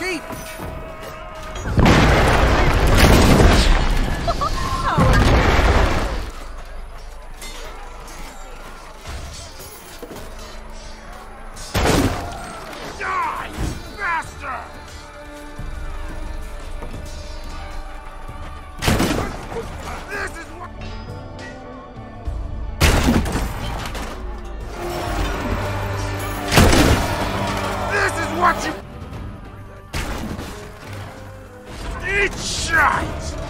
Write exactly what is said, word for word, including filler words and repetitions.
cheap. Die, master! This is what... This is what you... Eat shite!